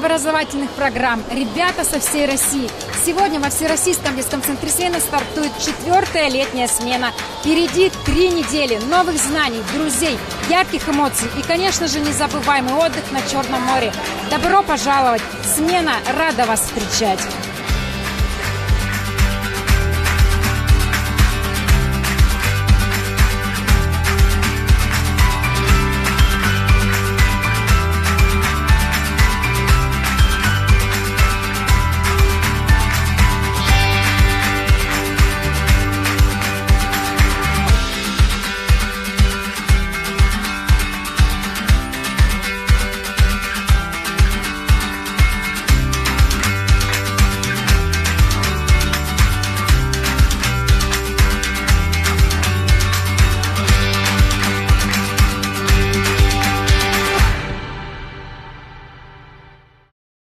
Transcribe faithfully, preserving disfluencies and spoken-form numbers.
образовательных программ, ребята со всей России. Сегодня во Всероссийском детском центре Свена стартует четвертая летняя смена. Впереди три недели новых знаний, друзей, ярких эмоций и, конечно же, незабываемый отдых на Черном море. Добро пожаловать! Смена рада вас встречать!